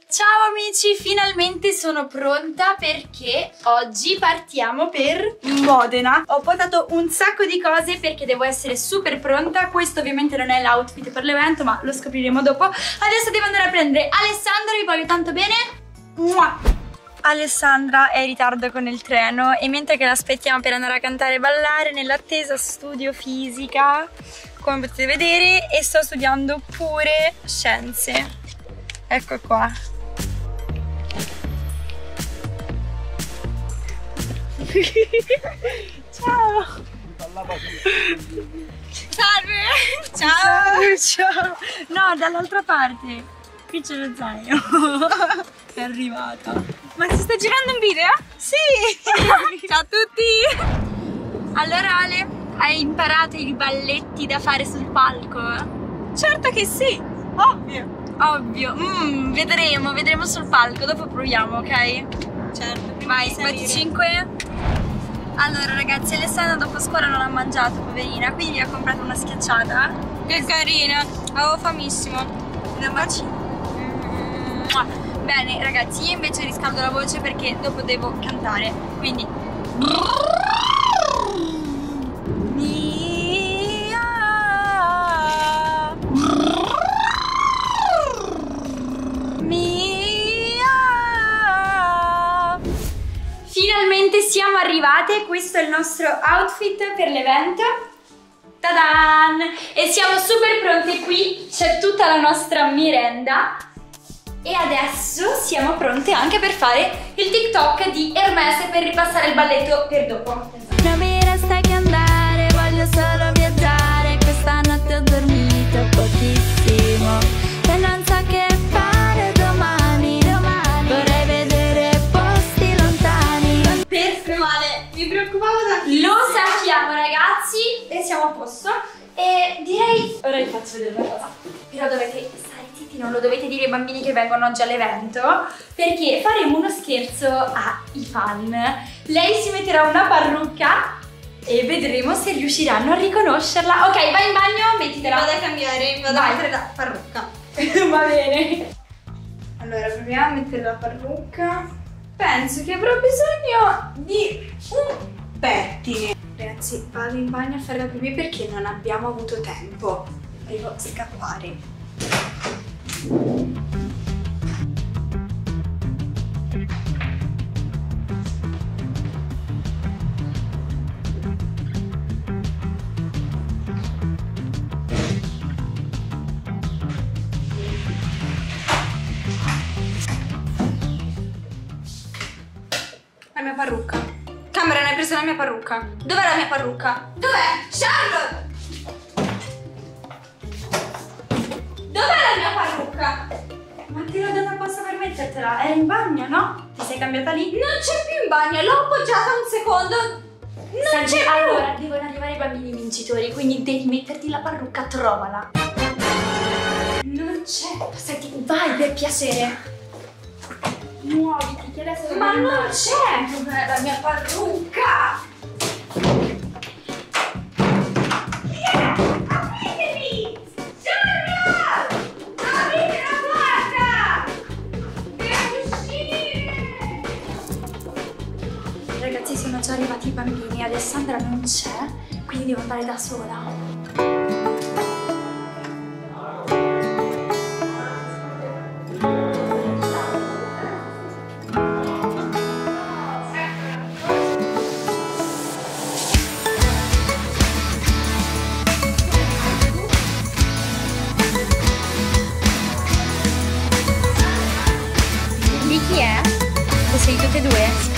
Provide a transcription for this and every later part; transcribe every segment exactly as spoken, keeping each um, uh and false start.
Ciao amici, finalmente sono pronta perché oggi partiamo per Modena. Ho portato un sacco di cose perché devo essere super pronta. Questo ovviamente non è l'outfit per l'evento, ma lo scopriremo dopo. Adesso devo andare a prendere Alessandra, vi voglio tanto bene. Mua! Alessandra è in ritardo con il treno e mentre che l'aspettiamo per andare a cantare e ballare, nell'attesa studio fisica, come potete vedere, e sto studiando pure scienze. Ecco qua. Ciao! Salve! Ciao! Ciao! No, dall'altra parte! Qui c'è lo zaino! È arrivata! Ma si sta girando un video? Sì! Ciao a tutti! Allora Ale, hai imparato i balletti da fare sul palco? Certo che sì! Ovvio! Ovvio! Mm, vedremo, vedremo sul palco, dopo proviamo, ok? Certo, vai, fatti cinque. Allora ragazzi, Alessandra dopo scuola non ha mangiato, poverina, quindi vi ha comprato una schiacciata. Che carina, avevo famissimo. Una bacina. Mm. Bene ragazzi, io invece riscaldo la voce perché dopo devo cantare, quindi finalmente siamo arrivate, questo è il nostro outfit per l'evento. Tadan! E siamo super pronte, qui c'è tutta la nostra merenda. E adesso siamo pronte anche per fare il TikTok di Hermes per ripassare il balletto per dopo. Non mi resta che andare, voglio solo viaggiare. Questa notte ho dormito pochissimo e non so che fare domani, domani. Vorrei vedere posti lontani. Per male, mi preoccupavo tantissimo. Lo sappiamo ragazzi e siamo a posto. E direi, ora vi faccio vedere una cosa. Però dovete stare zitti, non lo dovete dire ai bambini che vengono oggi all'evento, perché faremo uno scherzo ai fan. Lei si metterà una parrucca e vedremo se riusciranno a riconoscerla. Ok, vai in bagno, mettitela. Vado a cambiare, vado vai. a mettere la parrucca. Va bene. Allora, proviamo a mettere la parrucca. Penso che avrò bisogno di un pettine. Ragazzi, vado in bagno a fare la pipì perché non abbiamo avuto tempo. Devo scappare. La mia parrucca. Cameron, hai preso la mia parrucca. Dov'è la mia parrucca? Dov'è? Charlotte! Dov'è la mia parrucca? Ma ti l'ho data apposta per mettertela. Era in bagno, no? Ti sei cambiata lì? Non c'è più in bagno, l'ho appoggiata un secondo. Non c'è più. Allora, devono arrivare i bambini vincitori, quindi devi metterti la parrucca, trovala. Non c'è. Senti, vai per piacere. Muoviti, che adesso ma non c'è! Dov'è la mia parrucca? Yeah, apritemi! Charlotte! Aprite la porta! Devo uscire! Ragazzi, sono già arrivati i bambini, Alessandra non c'è, quindi devo andare da sola. Chi è? O sei tutte e due?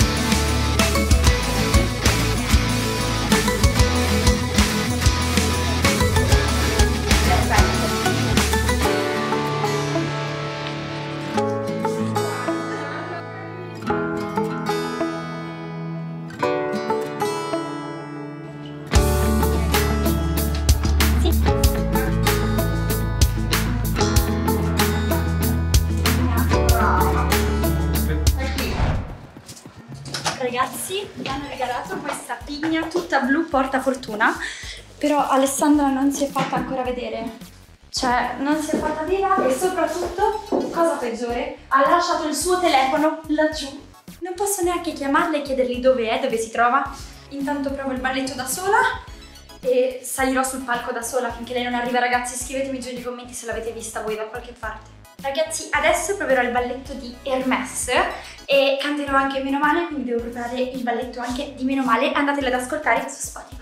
Ragazzi, mi hanno regalato questa pigna tutta blu porta fortuna, però Alessandra non si è fatta ancora vedere. Cioè, non si è fatta viva e soprattutto, cosa peggiore, ha lasciato il suo telefono laggiù. Non posso neanche chiamarla e chiedergli dove è, dove si trova. Intanto provo il balletto da sola e salirò sul palco da sola finché lei non arriva. Ragazzi, scrivetemi giù nei commenti se l'avete vista voi da qualche parte. Ragazzi, adesso proverò il balletto di Hermès e canterò anche Meno Male, quindi devo preparare il balletto anche di Meno Male. Andatelo ad ascoltare su Spotify.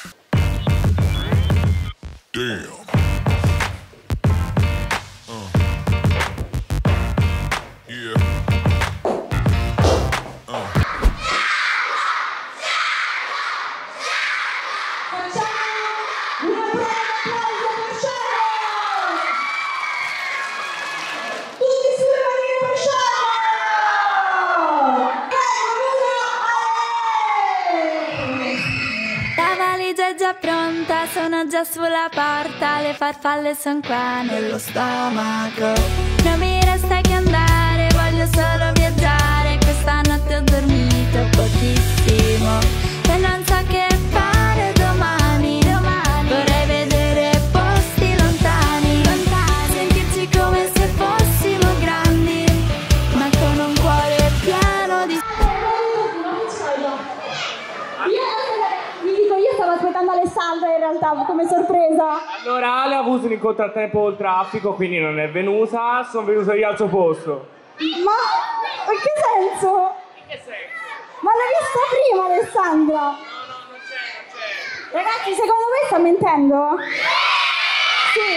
Damn. Già pronta, sono già sulla porta, le farfalle son qua nello stomaco. Non mi resta che andare, voglio solo viaggiare. Questa notte ho dormito pochissimo e non so che fare domani. Domani vorrei vedere posti lontani, lontani, sentirci come se fossimo grandi, ma con un cuore pieno di... Stavo aspettando Alessandra in realtà come sorpresa. Allora Ale ha avuto un contrattempo col traffico, quindi non è venuta, sono venuto io al suo posto. Ma in che senso? In che senso? Ma l'hai vista prima Alessandra? No, no, non c'è, non c'è. Ragazzi, secondo voi sta mentendo? Sì?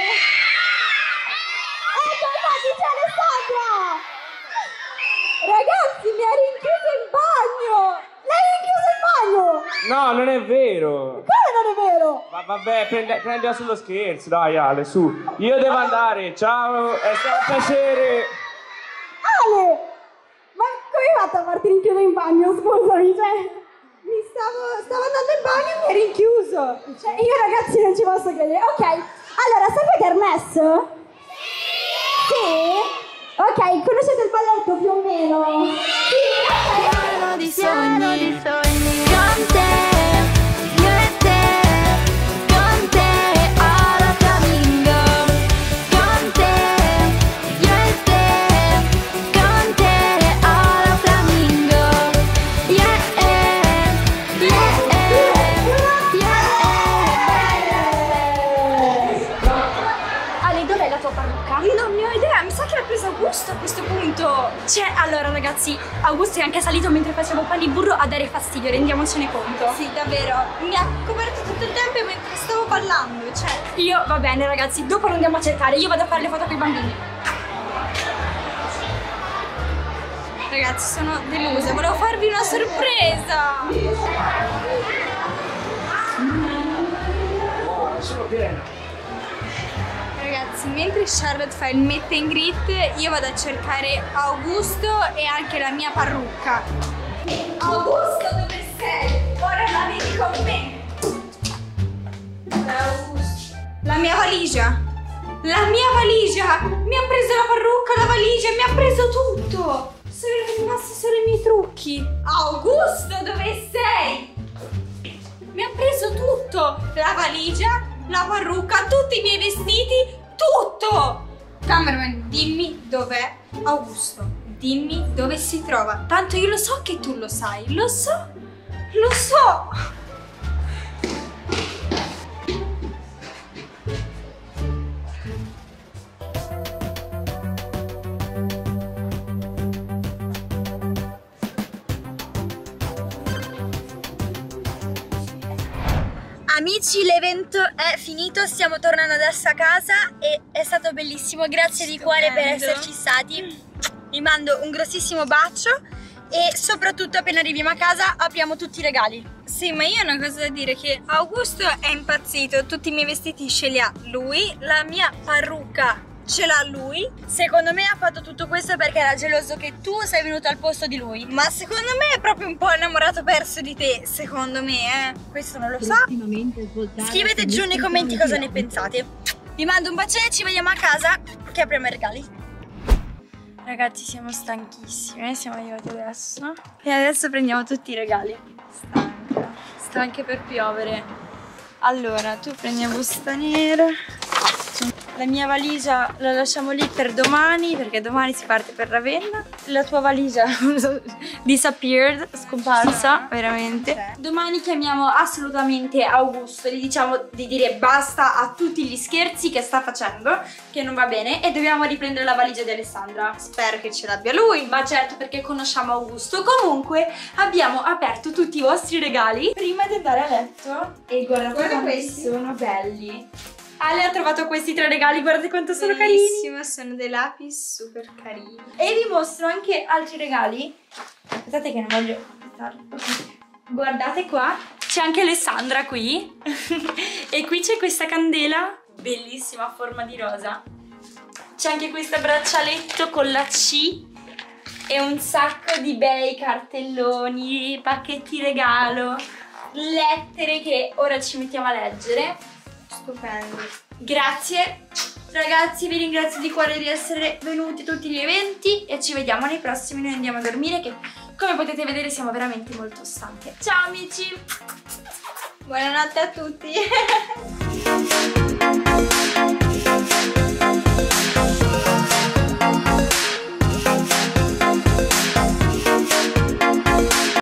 Ecco, infatti c'è Alessandra! Ragazzi, mi ha rinchiuso in bagno! Lei è rinchiuso in bagno! No, non è vero! Come non è vero? Ma vabbè, prende, prendila sullo scherzo, dai Ale, su. Io devo andare, ciao, è stato un piacere. Ale! Ma come hai fatto a farti rinchiudere in bagno, scusami, cioè... Mi stavo, stavo andando in bagno e mi hai rinchiuso. Cioè, io ragazzi non ci posso credere. Ok, allora, sapete Hermès? Sì? Ok, conoscete il balletto più o meno? Sì, ok. Pieno di sogni, di sogni con te, io e te, con te alla flamingo, con te, io e te, con te alla flamingo, yeah, yeah, yeah. Ale, dov'è la tua parrucca? Non ne ho idea, mi sa che l'ha presa Augusto a questo punto. Cioè, allora ragazzi, Augusto è anche salito mentre facevo pan di burro a dare fastidio, rendiamocene conto. Sì, davvero, mi ha coperto tutto il tempo mentre stavo ballando, cioè. Io, va bene ragazzi, dopo lo andiamo a cercare, io vado a fare le foto con i bambini. Ragazzi, sono delusa, volevo farvi una sorpresa. Sono pieno. Ragazzi, mentre Charlotte fa il meet and greet, io vado a cercare Augusto e anche la mia parrucca. Augusto, dove sei? Ora la vedi con me. Dov'è Augusto? La mia valigia. La mia valigia. Mi ha preso la parrucca, la valigia, mi ha preso tutto. Sono rimasti solo i miei trucchi. Augusto, dove sei? Mi ha preso tutto. La valigia, la parrucca, tutti i miei vestiti, tutto! Cameraman, dimmi dov'è Augusto. Dimmi dove si trova. Tanto io lo so che tu lo sai. Lo so, lo so. Amici, l'evento è finito, stiamo tornando adesso a casa e è stato bellissimo, grazie di cuore per esserci stati. Vi mando un grossissimo bacio e soprattutto appena arriviamo a casa apriamo tutti i regali. Sì, ma io ho una cosa da dire, che Augusto è impazzito, tutti i miei vestiti ce li ha lui, la mia parrucca ce l'ha lui. Secondo me ha fatto tutto questo perché era geloso che tu sei venuto al posto di lui. Ma secondo me è proprio un po' innamorato perso di te, secondo me, eh. Questo non lo so. Scrivete giù nei commenti cosa ne pensate. Vi mando un bacione e ci vediamo a casa che apriamo i regali. Ragazzi, siamo stanchissime, siamo arrivati adesso e adesso prendiamo tutti i regali. Stanca, sta anche per piovere. Allora, tu prendi la busta nera. La mia valigia la lasciamo lì per domani, perché domani si parte per Ravenna. La tua valigia disappeared, scomparsa, veramente. Domani chiamiamo assolutamente Augusto, gli diciamo di dire basta a tutti gli scherzi che sta facendo, che non va bene, e dobbiamo riprendere la valigia di Alessandra. Spero che ce l'abbia lui. Ma certo, perché conosciamo Augusto. Comunque abbiamo aperto tutti i vostri regali prima di andare a letto. E guardate Guarda quanti questi. sono belli. Ale ha trovato questi tre regali, guardate quanto sono Bellissimo, carini. sono dei lapis super carini. E vi mostro anche altri regali. Aspettate che non voglio... Guardate qua, c'è anche Alessandra qui. E qui c'è questa candela, bellissima a forma di rosa. C'è anche questo braccialetto con la C. E un sacco di bei cartelloni, pacchetti regalo, lettere che ora ci mettiamo a leggere. Stupendo. Grazie ragazzi, vi ringrazio di cuore di essere venuti a tutti gli eventi e ci vediamo nei prossimi. Noi andiamo a dormire che, come potete vedere, siamo veramente molto stanche. Ciao amici! Buonanotte a tutti.